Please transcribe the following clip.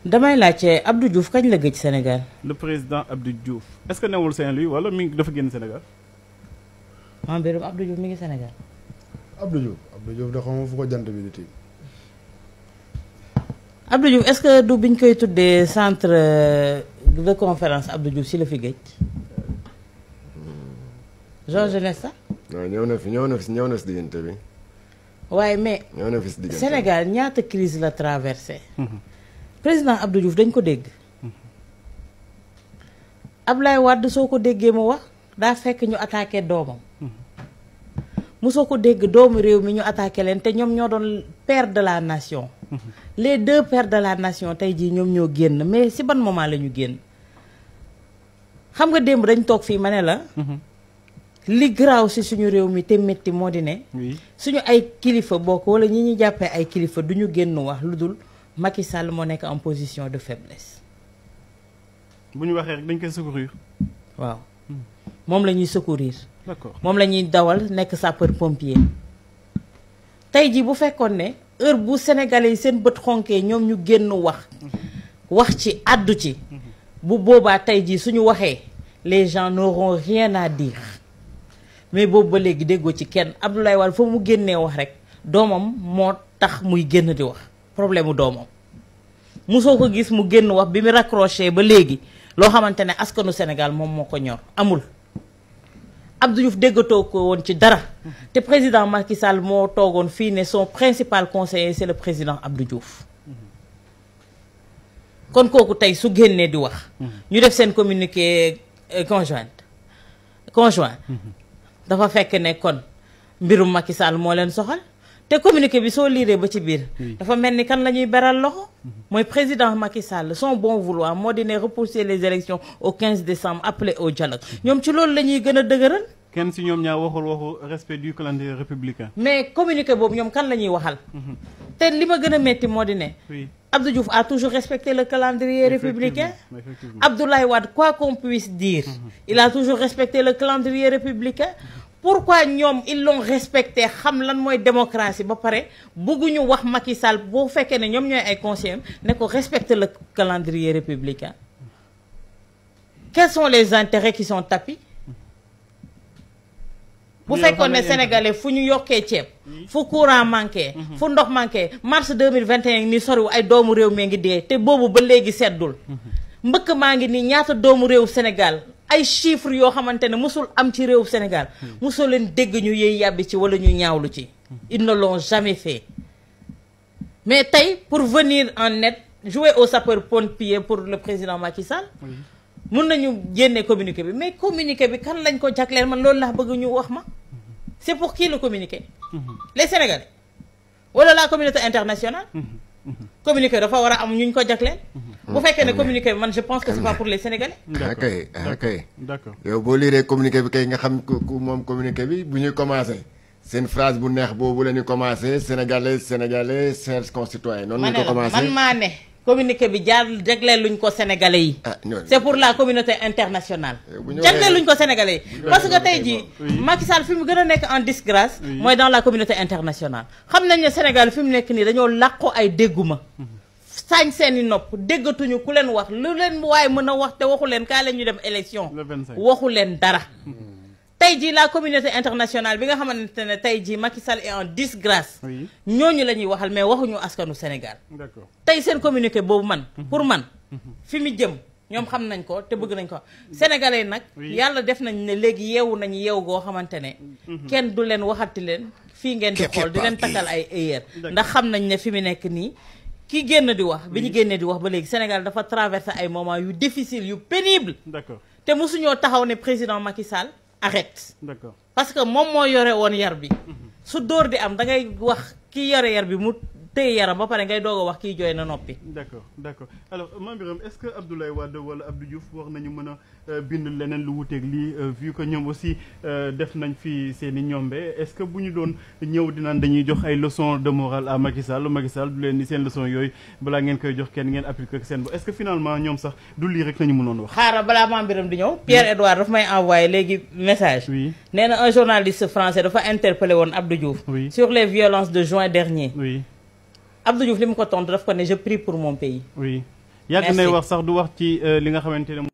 damay laajte Abdou Diouf kañ la gëj Sénégal. le président Abdou Diouf est-ce que newul Saint-Louis wala mi dafa génn Sénégal. maa mbirum Abdou Diouf mi ngi Sénégal. Abdou Diouf da xaw ma fu ko jant bi di tiim. Abdou Diouf est-ce que du biñ koy tuddee centre de conférence Abdou Diouf si la fi gëj. Jean Jeunesse sax. non ñëw na si diggante bi. waaye mais ñëw na fi si diggante Sénégal ñaata crise la traversé. président Abdou Diouf dañ ko dégg. Ablaye Wade soo ko déggee mu wax daa fekk ñu attaqué doomam. mosoo ko dégg doomu réew mi ñu attaqué leen te ñoom ñoo doon père de la nation. les deux pères de la nation tey jii ñoom ñoo génn mais si ban moment la ñu génn. xam nga démb dañ toog fii ma ne la. li garaaw si suñu réew mi te métti moo di ne. suñu ay kilifa bokk wala ñi ñu jàppee ay kilifa du ñu génn wax lu dul Macky Sall moo nekk en position de faiblesse. bu ñu waxee rek dañ koy secourir. waaw moom la ñuy secourir. d'accord moom la ñuy dawal nekk sapeur pompier. tey jii bu fekkoon ne heure bu sénégalais yi seen bët xonkee ñoom ñu génn wax ci àddu ci. bu boobaa tey jii suñu waxee les gens n'auront rien à dire. mais boobu ba léegi déggoo ci kenn Abdoulaye Wade fa mu génnee wax rek doomam moo tax muy génn di wax problème mu doomam mosoo ko gis mu génn wax bi mu raccroché ba léegi loo xamante ne askanu Sénégal moom moo ko ñor amul. Abdou Diouf déggatoo ko woon ci dara te président Macky Sall moo toogoon fii ne son principal conseiller c'est le président Abdou Diouf. kon kooku tey su génnee di wax. ñu def seen communiqué conjoint. dafa fekk ne kon mbirum Macky Sall moo leen soxal te communiqué bi soo liiree ba ci biir. dafa mel ni kan la ñuy beral loxo. mooy président Macky Sall son bon vouloir moo di ne repousser les élections au 15 décembre appeler au dialogue ñoom ci loolu la ñuy gën a dëgëral. kenn si ñoom ñaar waxu respect du calendrier républicain. mais communiqué boobu ñoom kan la ñuy waxal. te li ma gën a métti moo di ne. Abdou Diouf a toujours respecté le calendrier républicain. Abdoulaye Wade quoi qu'on puisse dire. il a toujours respecté le calendrier républicain. pourquoi ñoom ils l'ont respecté xam lan mooy démocratie ba pare bëgguñu wax Macky Sall boo fekkee ne ñoom ñooy ay conseillers ne ko respecter le calendrier républicain. quels sont les intérêts qui sont tapis. bu fekkoon ne sénégalais fu ñu yokkee ceeb. fu courant manqué. fu ndox manqué mars 2021 ni soriw ay doomu réew mi ngi dee te boobu ba léegi seddul. mbëkk maa ngi nii ñaata doomu réew Sénégal. ay chiffres yoo xamante ne mosul am ci réew Sénégal mosul leen dégg ñu yëy yàbbi ci wala ñu ñaawlu ci ils ne l'ont jamais fait mais tey pour venir en aide jouer au sapeur-pompier pour le président Macky Sall mun nañu génne communiqué bi mais communiqué bi kan lañ ko jagleel man loolu laa bëgg ñu wax ma c'est pour qui le communiqué les Sénégalais wala la communauté internationale communiqué dafa war a am ñu ko jagleel bu fekkee ne communiqué bi man je pense que c'est pas pour les Sénégalais. d'accord yow boo liiree communiqué bi kay nga xam ku moom communiqué bi bu ñuy commencé seen phrase bu neex boobu la ñuy commencé sénégalais chers concitoyens. noonu la ñu ko commencé man maa ne communiqué bi jagleel luñ ko Sénégalais yi. c'est pour la communauté internationale. jagleel luñ ko Sénégalais yi. parce que tey jii Macky Sall fi mu gën a nekk en disgrâce. mooy dans la communauté internationale. xam nañ ne Sénégal fi mu nekk nii dañoo làqu ay dégguma. sañ seeni nopp déggatuñu ku leen wax lu leen waaye mën a wax te waxu leen kaa leen ñu dem élection waxu leen dara tey jii la communauté internationale bi nga xamante ne tey jii Macky Sall est en disgrâce ñooñu la ñuy waxal mais waxuñu askanu Sénégal tey seen communiqué boobu man pour man fi mu jëm ñoom xam nañ ko te bëgg nañ ko sénégalais nag yàlla def nañ ne léegi yeewu nañ yeewu goo xamante ne kenn du leen waxati leen fii ngeen di xool di leen takkal ay erreur ndax xam nañ ne fi mu nekk nii ki génn di wax bi ñu génnee di wax ba léegi Sénégal dafa traversé ay moments yu difficile yu pénible d'accord te mosuñoo taxaw ne président Macky Sall arrête d'accord parce que moom moo yore woon yar bi su dóor di am da ngay wax ki yore yar bi mu téye yaram ba pare ngay doog a wax kiy jooy na noppi. d'accord alors Mame Birame est-ce que Abdoulaye Wade wala Abdou Diouf wax nañu mën a bind leneen lu wuteeg lii vu que ñoom aussi def nañ fi seen i ñombe est-ce que bu ñu doon ñëw dinaan dañuy jox ay leçons de morale à Macky Sall du leen ni seen leçons yooyu balaa ngeen koy jox kenn ngeen appliquer ko seen bopp est-ce que finalement ñoom sax du lii rek nañu mënoon wax. xaaral balaa Mame Birame di ñëw Pierre-Edouard daf may envoyé léegi message. oui nee na un journaliste français dafa interpellé woon Abdou Diouf. oui sur les violences de juin dernier. oui Abdou Diouf li mu ko tontu daf ko ne je prie pour mon pays. oui yàgg nay wax sax du wax ci li nga xamante ne